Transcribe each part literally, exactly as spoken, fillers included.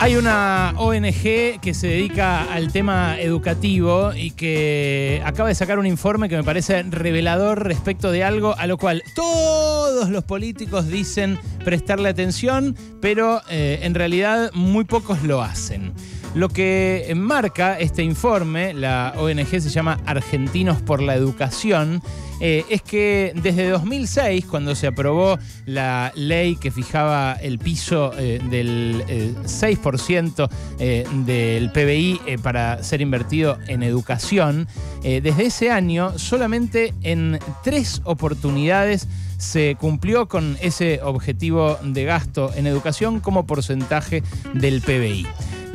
Hay una O N Ge que se dedica al tema educativo y que acaba de sacar un informe que me parece revelador respecto de algo a lo cual todos los políticos dicen prestarle atención, pero eh, en realidad muy pocos lo hacen. Lo que marca este informe, la O N Ge se llama Argentinos por la Educación, eh, es que desde dos mil seis, cuando se aprobó la ley que fijaba el piso eh, del eh, seis por ciento eh, del P B I eh, para ser invertido en educación, eh, desde ese año solamente en tres oportunidades se cumplió con ese objetivo de gasto en educación como porcentaje del P B I.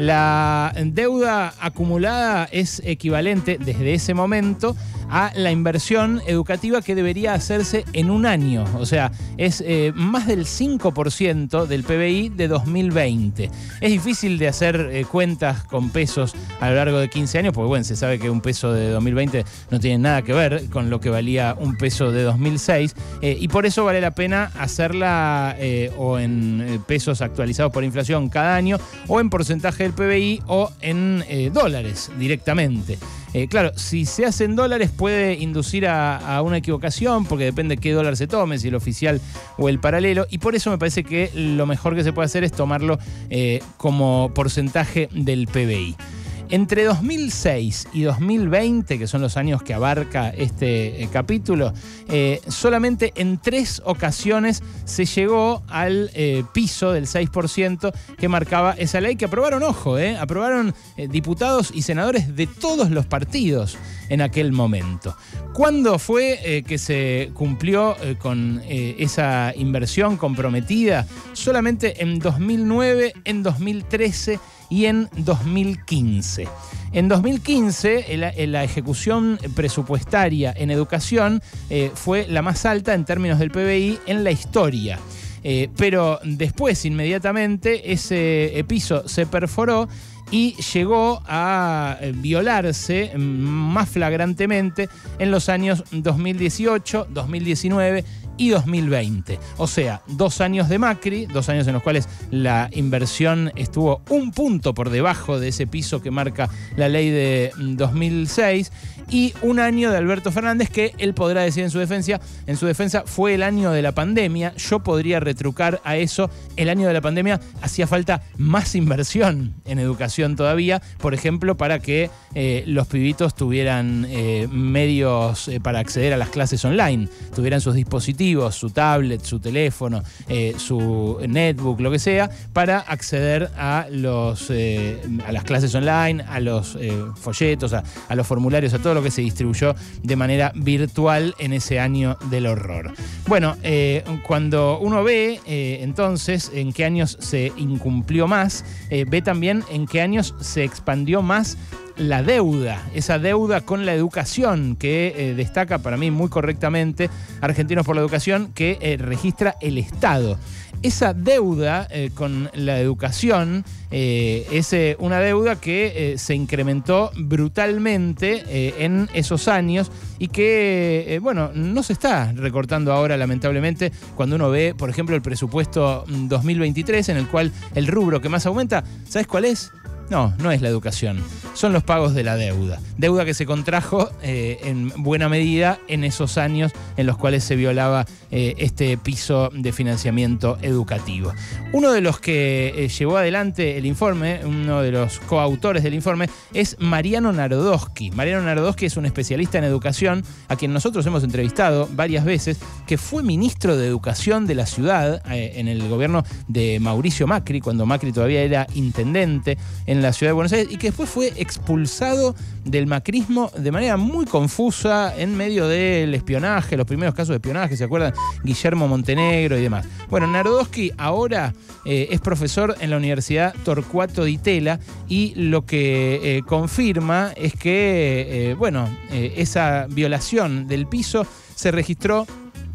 La deuda acumulada es equivalente desde ese momento a la inversión educativa que debería hacerse en un año. O sea, es eh, más del cinco por ciento del P B I de dos mil veinte. Es difícil de hacer eh, cuentas con pesos a lo largo de quince años, porque bueno, se sabe que un peso de dos mil veinte no tiene nada que ver con lo que valía un peso de dos mil seis, eh, y por eso vale la pena hacerla eh, o en eh, pesos actualizados por inflación cada año, o en porcentaje del P B I, o en eh, dólares directamente. Eh, claro, si se hace en dólares puede inducir a, a una equivocación, porque depende qué dólar se tome, si el oficial o el paralelo, y por eso me parece que lo mejor que se puede hacer es tomarlo eh, como porcentaje del P B I. Entre dos mil seis y dos mil veinte, que son los años que abarca este eh, capítulo, eh, solamente en tres ocasiones se llegó al eh, piso del seis por ciento que marcaba esa ley, que aprobaron, ojo, eh, aprobaron eh, diputados y senadores de todos los partidos en aquel momento. ¿Cuándo fue eh, que se cumplió eh, con eh, esa inversión comprometida? Solamente en dos mil nueve, en dos mil trece y en dos mil quince. En dos mil quince, la, la ejecución presupuestaria en educación eh, fue la más alta en términos del P B I en la historia. Eh, pero después, inmediatamente, ese piso se perforó y llegó a violarse más flagrantemente en los años dos mil dieciocho, dos mil diecinueve y dos mil veinte. O sea, dos años de Macri, dos años en los cuales la inversión estuvo un punto por debajo de ese piso que marca la ley de dos mil seis, y un año de Alberto Fernández, que él podrá decir en su defensa, en su defensa fue el año de la pandemia. Yo podría retrucar a eso: el año de la pandemia hacía falta más inversión en educación todavía, por ejemplo, para que eh, los pibitos tuvieran eh, medios eh, para acceder a las clases online, tuvieran sus dispositivos, su tablet, su teléfono, eh, su netbook, lo que sea, para acceder a los eh, a las clases online, a los eh, folletos, a, a los formularios, a todo lo que se distribuyó de manera virtual en ese año del horror. Bueno, eh, cuando uno ve eh, entonces en qué años se incumplió más, eh, ve también en qué años se expandió más la deuda, esa deuda con la educación que eh, destaca para mí muy correctamente Argentinos por la Educación, que eh, registra el Estado. Esa deuda eh, con la educación eh, es eh, una deuda que eh, se incrementó brutalmente eh, en esos años y que, eh, bueno, no se está recortando ahora, lamentablemente, cuando uno ve, por ejemplo, el presupuesto dos mil veintitrés, en el cual el rubro que más aumenta, ¿sabes cuál es? No, no es la educación, son los pagos de la deuda. Deuda que se contrajo eh, en buena medida en esos años en los cuales se violaba eh, este piso de financiamiento educativo. Uno de los que eh, llevó adelante el informe, uno de los coautores del informe, es Mariano Narodowski. Mariano Narodowski es un especialista en educación, a quien nosotros hemos entrevistado varias veces, que fue ministro de Educación de la ciudad eh, en el gobierno de Mauricio Macri, cuando Macri todavía era intendente en la ciudad de Buenos Aires, y que después fue expulsado del macrismo de manera muy confusa en medio del espionaje, los primeros casos de espionaje, ¿se acuerdan? Guillermo Montenegro y demás. Bueno, Narodowski ahora eh, es profesor en la Universidad Torcuato Di Tella, y lo que eh, confirma es que, eh, bueno, eh, esa violación del piso se registró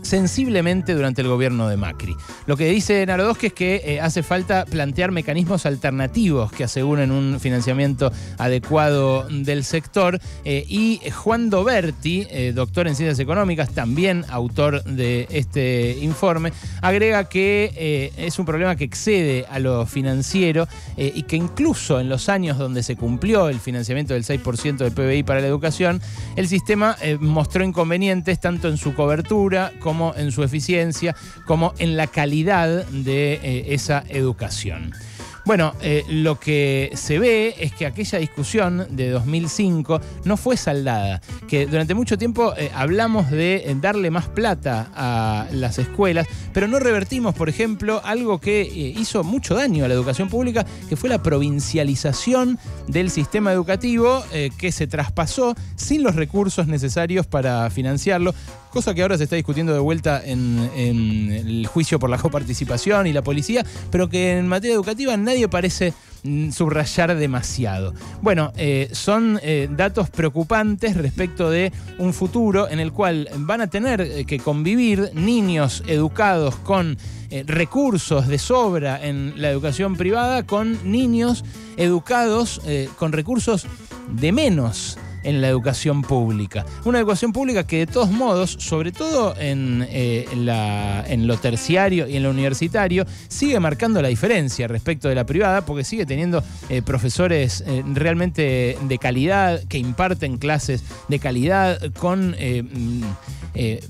sensiblemente durante el gobierno de Macri. Lo que dice Narodowski es que eh, hace falta plantear mecanismos alternativos que aseguren un financiamiento adecuado del sector. Eh, y Juan Doberti, eh, doctor en Ciencias Económicas, también autor de este informe, agrega que eh, es un problema que excede a lo financiero eh, y que incluso en los años donde se cumplió el financiamiento del seis por ciento del P B I para la educación, el sistema eh, mostró inconvenientes tanto en su cobertura como en su eficiencia, como en la calidad de eh, esa educación. Bueno, eh, lo que se ve es que aquella discusión de dos mil cinco no fue saldada, que durante mucho tiempo eh, hablamos de eh, darle más plata a las escuelas, pero no revertimos, por ejemplo, algo que eh, hizo mucho daño a la educación pública, que fue la provincialización del sistema educativo, eh, que se traspasó sin los recursos necesarios para financiarlo, cosa que ahora se está discutiendo de vuelta en, en el juicio por la coparticipación y la policía, pero que en materia educativa nadie parece subrayar demasiado. Bueno, eh, son eh, datos preocupantes respecto de un futuro en el cual van a tener que convivir niños educados con eh, recursos de sobra en la educación privada con niños educados eh, con recursos de menos en la educación pública. Una educación pública que de todos modos, sobre todo en, eh, la, en lo terciario y en lo universitario, sigue marcando la diferencia respecto de la privada, porque sigue teniendo eh, profesores eh, realmente de calidad, que imparten clases de calidad, con, eh, eh,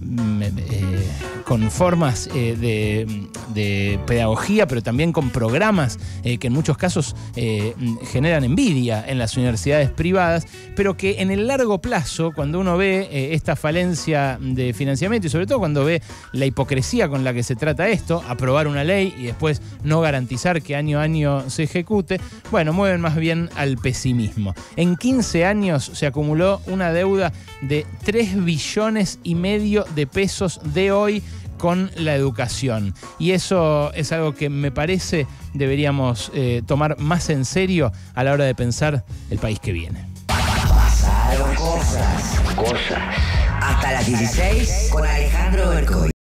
eh, con formas eh, de, de pedagogía, pero también con programas eh, que en muchos casos eh, generan envidia en las universidades privadas, pero que en el largo plazo, cuando uno ve eh, esta falencia de financiamiento y sobre todo cuando ve la hipocresía con la que se trata esto, aprobar una ley y después no garantizar que año a año se ejecute, bueno, mueven más bien al pesimismo. En quince años se acumuló una deuda de tres billones y medio de pesos de hoy con la educación. Y eso es algo que me parece deberíamos eh, tomar más en serio a la hora de pensar el país que viene. Pasaron cosas, cosas. Hasta las dieciséis con Alejandro Bercoy.